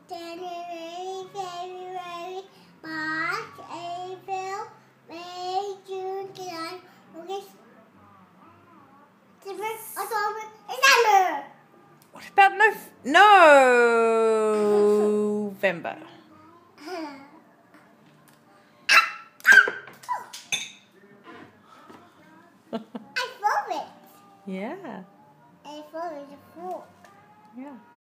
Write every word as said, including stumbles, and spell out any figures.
January, February, March, April, May, June, July, August, September, October, December. What about no November? I love it. Yeah. I love it. Yeah.